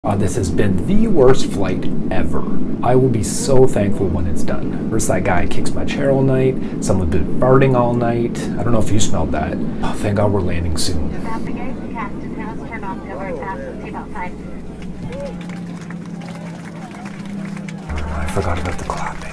This has been the worst flight ever. I will be so thankful when it's done. First, that guy kicks my chair all night. Someone's been farting all night. I don't know if you smelled that. Oh, thank God we're landing soon. I forgot about the clapping.